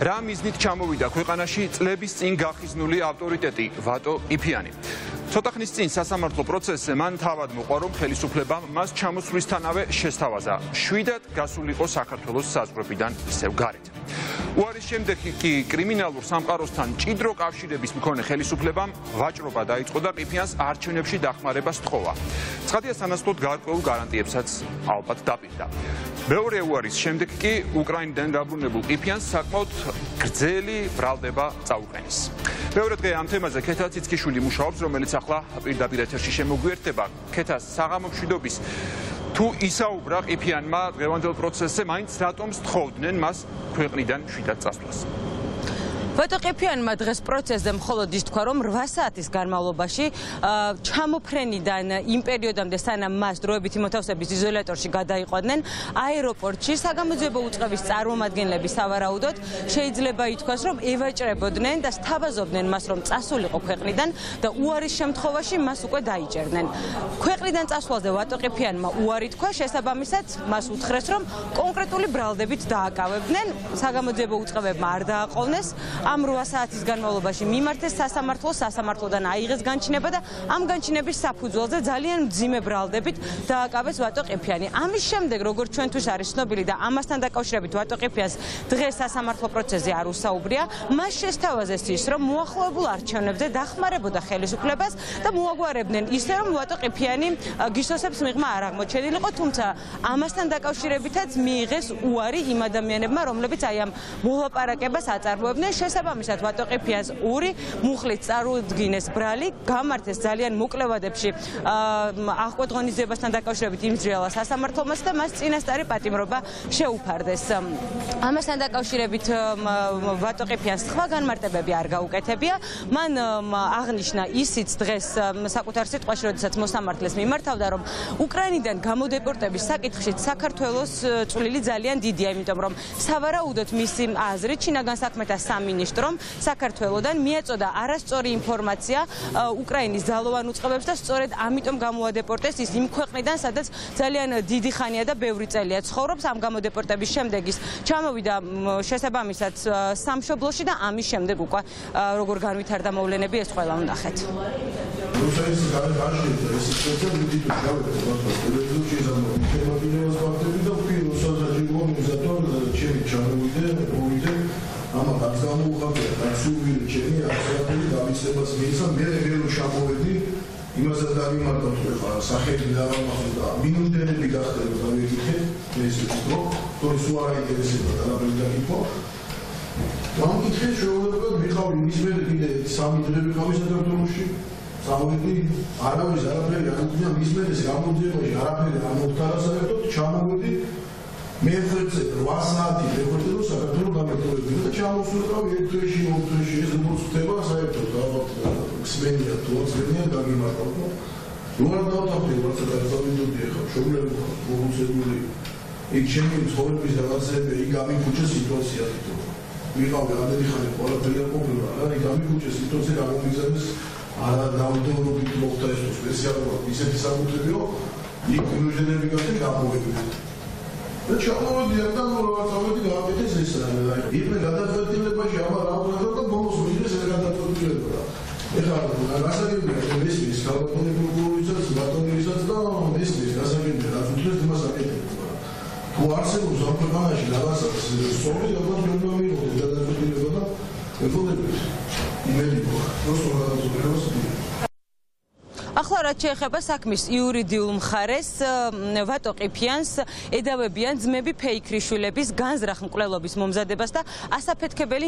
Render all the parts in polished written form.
რა მიზნით ჩამოვიდა ქვეყანაში წლების წინ გახიზნული ავტორიტეტი ვატო ყიფიანი. ცოტა ხნის წინ სასამართლო პროცესზე მან თავად მოყვა, რომ ხელისუფლებამ მას ჩამოსვლისთანავე შესთავაზა შვიდად გასულიყო საქართველოს საზღვრებიდან ისევ გარეთ. უარის შემდეგ კი კრიმინალურ სამყაროსთან ჭიდრო კავშირების მქონე ხელისუფლებამ ვაჭრობა დაიწყო და ყიფიანს არჩევნებში დახმარება სთხოვა. ცხადია, სანაცვლოდ გარკვეულ გარანტიებსაც ალბათ დაპირდა. მეორე უარის შემდეგ კი უკრაინიდან დაბრუნებულ ყიფიანს საკმაოდ გრძელი ბრალდება წაუყენეს. მეორე დღე ამ თემაზე ქეთა ციცქიშვილი მუშაობს, რომელიც ახლა პირდაპირ ეთერში შემოგვიერთდება. ქეთას საღამომშვიდობის თუ ისაუბრა ყიფიანმა დღევანდელ პროცესზე, მაინც რატომ სთხოვდნენ მას ქვეყნიდან შვიდად წასვლას. ვატო ყიფიანმა დღეს პროცესზე მხოლოდ ის თქვა, რომ 8 საათის განმავლობაში ჩამოფრენიდან იმ პერიოდამდე, სანამ მას დროებითი მოთავსების იზოლატორში გადაიყვანდნენ, აეროპორტში საგამოძიებო უწყების წარმომადგენლები სავარაუდოდ შეიძლება ითქვას, რომ ევაჭრებოდნენ და სთავაზობდნენ მას, რომ წასულიყო ქვეყნიდან და უარის შემთხვევაში მას უკვე დაიჭერდნენ. ქვეყნიდან წასვლაზე ვატო ყიფიანმა უარი თქვა, შესაბამისად მას უთხრეს, რომ კონკრეტული ბრალდებით დააკავებდნენ, საგამოძიებო უწყებებმა არ დააყოვნეს. ამ 8 საათის განმავლობაში მიმართეს სასამართლოდან აიღეს განჩინება და ამ განჩინების საფუძველზე ძალიან მძიმე ბრალდებით დააკავეს ვატო ყიფიანი. ამის შემდეგ, როგორც ჩვენთვის არის ცნობილი და ამასთან დაკავშირებით ვატო ყიფიანს დღეს სასამართლო პროცესზე არ უსაუბრია, მას შესთავაზეს ის, რომ მოახლოებულ არჩევნებზე დახმარებოდა ხელისუფლებას და მოაგვარებდნენ ისე, რომ ვატო ყიფიანი გისოსებს მიღმა არ აღმოჩენილიყო, თუმცა ამასთან დაკავშირებითაც მიიღეს უარი იმ ადამიანებმა, რომლებიც აი ამ მოლაპარაკებას აწარმოებდნენ. შესაბამისად ვატო ყიფიანს ორი მუხლით წარუდგინეს ბრალი, გამართეს ძალიან მოკლევადებში აღკვეთღონისძიებასთან დაკავშირებით იმსჯელა სასამართლომაც და მას წინასწარი პატიმრობა შეუფარდეს. ამასთან დაკავშირებით ვატო ყიფიანს სხვა განმარტებები არ გაუკეთებია. მან აღნიშნა ისიც დღეს საკუთარ სიტყვაში, როდესაც მოსამართლეს მიმართავდა, რომ უკრაინიდან გამოდეპორტების საკითხშიც საქართველოს წვლილი ძალიან დიდია, იმიტომ რომ სავარაუდოდ მისი აზრით შინაგან საქმეთა სამინისტრომ საქართველოდან მიაწოდა არასწორი ინფორმაცია უკრაინის ძალოვან უწყებებს და სწორედ ამიტომ გამოადეპორტეს ის იმ ქვეყნიდან, სადაც ძალიან დიდი ხანია და ბევრი წელია ცხოვრობს. ამ გამოდეპორტების შემდეგ ის ჩამოვიდა შესაბამისად სამშობლოში და ამის შემდეგ უკვე როგორ განვითარდა მოვლენები, ეს ყველა ვნახეთ. Ama tarzanı uğradı, tarzuvili çeni, aksiyateli davitsebas meysa, mere velu şamovedi, imazatari markatı, saheli davamafında, minutene bir gahteri davetihe, neyse tutro, tori suara intereseba, tarafından ipo. Tam githe şöyle bir kavli, mismeri bir de samidre bir kavli zaten durmuşu, samidre, arabiz, arapleri, yakutuna mismeri, gamudiyemajı, arapleri, amuhtara sayıtot, çamovedi, მეხვეწე 8 საათი მეხვეწე რომ საქართველოს გამეთოვებინა და ჩამოსულიყო ერთში მომთვეში ეს მოწდება საერთოდ ალბათ ხსენია თუ ხსენია გამიმართა რომ არ დავთვალე რაცა დავიწყებდი ახლა შეგულება მოუწებული იქ ჩემი ცხოვრების რაღაცები იქ გამიქუჩა სიტუაცია თვითონ ვიყავი ამდენი ხანი ყველაფერი ყოფილა რა იქ გამიქუჩა სიტუაცია გამომიგზავნის არა დავდევრობით მოხდა ეს სპეციალურად ისეთი საკუთრები რომ იქ ინჟინერები გახდნენ გამოვიდნენ და ჩამოვედიან და მოვაწავედი გააკეთეს ეს რა. იმე გადაწყვეტილებაში ამარ აღვნიშნე და ბოლოს მიიღეს ეს გადაწყვეტილება. ეხლა გასაგებია რომ მისის კალკულური პროგნოზისას, ბატონისას და მისის გასაგებია რაც უთხრეს იმას აკეთებდა. თუ არსებობს ამ ქვეყანაში რაღაცას სწორი ალბათ უნდა მიიღოს გადაწყვეტილება და ეკოლოგიურად იმედი პროსტო გადაწყვეტილებას ახლა რაც შეეხება საქმის იურიდიულ მხარეს, ვატო ყიფიანს ედავებიან ძმები ფეიქრიშვილების განზრახ მკვლელობის მომზადებას და ასაფეთქებელი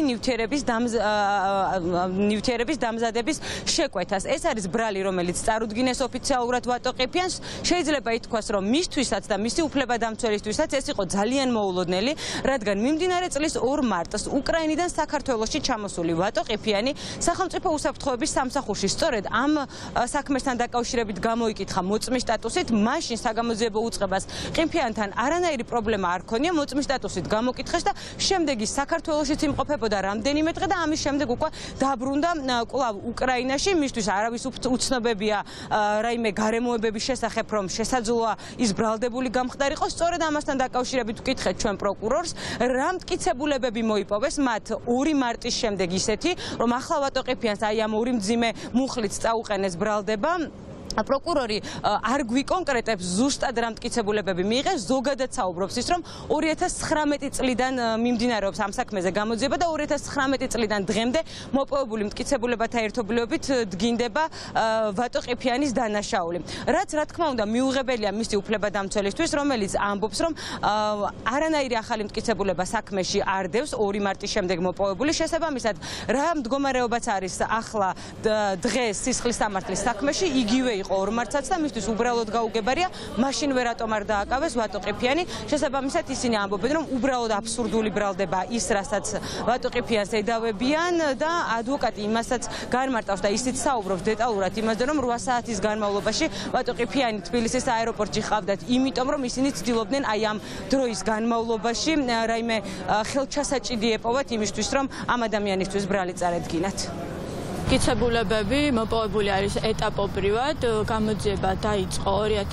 ნივთიერების დამზადების შეკვეთას. ეს არის ბრალი, რომელიც წარუდგინეს ოფიციალურად ვატო ყიფიანს. შეიძლება ითქვას, რომ მისთვისაც და მისი უფლებადამცველისთვისაც ეს იყო ძალიან მოულოდნელი, რადგან მიმდინარე წლის 2 მარტს უკრაინიდან საქართველოში ჩამოსული ვატო ყიფიანი სახელმწიფო უსაფრთხოების სამსახურში სწორედ ამ საქმესთან დაკავშირებით გამოიკითხა მოწმის სტატუსით, მაშინ საგამოძიებო უწყებას ყიფიანთან არანაირი პრობლემა არ ქონია, მოწმის სტატუსით გამოკითხეს და შემდეგ ის საქართველოშიც იმყოფებოდა რამდენიმე დღე და ამის შემდეგ უკვე დაბრუნდა კვლავ უკრაინაში, მისთვის არავის უცნობებია რაიმე გარემოებების შესახებ, რომ შესაძლოა ის ბრალდებული გამხდარიყო. სწორედ ამასთან დაკავშირებით ვკითხეთ ჩვენ პროკურორს, რა მტკიცებულებები მოიპოვეს მათ 2 მარტის შემდეგ ისეთი, რომ ახლა ვატო ყიფიანს აი ამ 2 მძიმე მუხლით წაუყენეს ბრალდება. პროკურორი არ გვიკონკრეტებს ზუსტად რა მტკიცებულებები მიიღეს, ზოგადად საუბრობს ის, რომ 2019 წლიდან მიმდინარეობს ამ საქმეზე გამოძიება და 2019 წლიდან დღემდე მოპოვებული მტკიცებულებათა ერთობლიობით დგინდება ვატო ყიფიანის დანაშაული. რაც რა თქმა უნდა მიუღებელია მისი უფლებადამცველისთვის, რომელიც ამბობს, რომ არანაირი ახალი მტკიცებულება საქმეში არ დევს 2 მარტის შემდეგ მოპოვებული. შესაბამისად, რა მდგომარეობაც არის ახლა დღეს სისხლის სამართლის საქმეში, იგივე 2 მარტსაც და მისთვის უბრალოდ გაუგებარია, მაშინ ვერატომ არ დააკავეს ვატო ყიფიანი. შესაბამისად ისინი ამბობენ, რომ უბრალოდ აბსურდული ბრალდება ის, რასაც ვატო ყიფიანს ედავებიან და ადვოკატი იმასაც განმარტავს და ისიც საუბრობს დეტალურად იმაზე, რომ 8 საათის განმავლობაში ვატო ყიფიანი თბილისის აეროპორტში ყავდათ, იმიტომ რომ ისინი ცდილობდნენ აი ამ დროის განმავლობაში რაიმე ხელჩასაჭიდი ეპოვათ იმისთვის, რომ ამ ადამიანისთვის ბრალი წარედგინათ. მტკიცებულებები მოპოვებული არის ეტაპობრივად, გამოძიება დაიწყო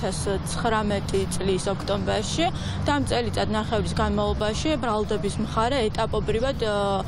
2019 წლის ოქტომბერში და ამ წელიწად ნახევრის განმავლობაში ბრალდების მხარე ეტაპობრივად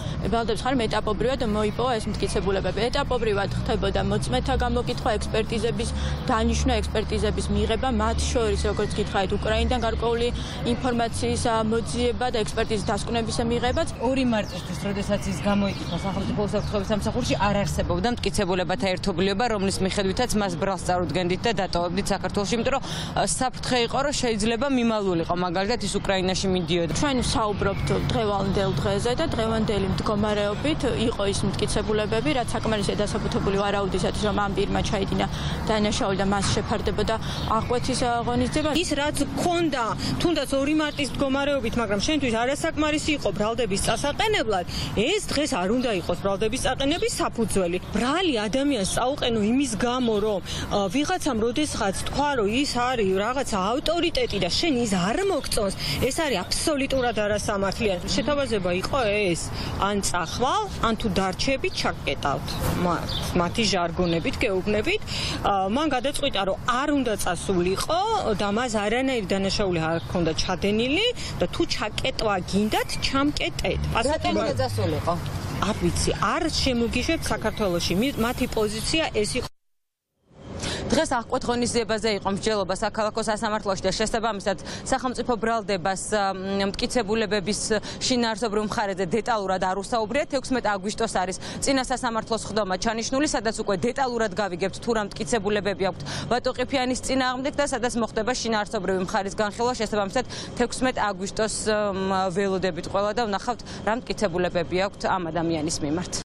მოიპოვა ეს მტკიცებულებები. ეტაპობრივად ხდებოდა მოწმეთა გამოკითხვა, ექსპერტიზების დანიშვნა, ექსპერტიზების მიღება, მათ შორის როგორც გითხარით, უკრაინიდან გარკვეული ინფორმაციის მოძიება და ექსპერტიზის დასკვნების მიღებაც. 2 მარტისთვის, როდესაც ის გამოიკითხა სახელმწიფო უსაფრთხოების სამსახურში, არ არსებობდა და მტკიცებულებათა ერთობლიობა, რომლის მიხედვითაც მას ბრალს წარუდგენდით და დატოვებდით საქართველოში, იმიტომ რომ საფრთხე იყო, რომ შეიძლება მიმალულიყო, მაგალითად ის უკრაინაში მიდიოდა. ჩვენ საუბრობთ დღევანდელ დღეზე და დღევანდელი მდგომარეობით იყო ის მტკიცებულებები, რაც საკმარისია დასაბუთებული ვარაუდისათვის, რომ ამ პირმა ჩაიდინა დანაშაული და მას შეფარდებოდა აღკვეთის ღონისძიება. ის რაც გქონდა, თუნდაც 2 მარტის მდგომარეობით, მაგრამ შენთვის არასაკმარისი იყო ბრალდების წასაყენებლად, ეს დღეს არ უნდა იყოს ბრალდების წაყენების საფუძველი. ბრალი ადამიანს წაუყენო იმის გამო, რომ ვიღაცამ როდესღაც თქვა, რომ ის არის რაღაცა ავტორიტეტი და შენ ის არ მოგწონს, ეს არის აბსოლუტურად არასამართლიანი. შეთავაზება იყო ეს, ან წახვალ, ან თუ დარჩებით, ჩაკეტავთ. მათი ჟარგონებით, გეუბნებით, მან გადაწყვიტა, რომ არ უნდა წასულიყო და მას არანაირი დანაშაული არ ჰქონდა ჩადენილი და თუ ჩაკეტვა გინდათ, ჩამკეტეთ. რატომ უნდა წასულიყო? არ ვიცი, არ შემოგიშვებ საქართველოში. მათი პოზიცია ეს იყო. დღეს აღკვეთ ღონისძიებაზე იყო მსჯელობა საქალაქო სასამართლოში და შესაბამისად სახელმწიფო ბრალდებას მტკიცებულებების შინაარსობრივ მხარეზე დეტალურად არ უსაუბრიათ. 16 აგვისტოს არის წინა სასამართლოს ხდომა ჩანიშნული, სადაც უკვე დეტალურად გავიგებთ თუ რა მტკიცებულებები აქვთ ვატო ყიფიანის წინააღმდეგ და სადაც მოხდება შინაარსობრივი მხარის განხილვა. შესაბამისად 16 აგვისტოს ველოდებით ყველა და ვნახავთ რა მტკიცებულებები აქვთ ამ ადამიანის მიმართ.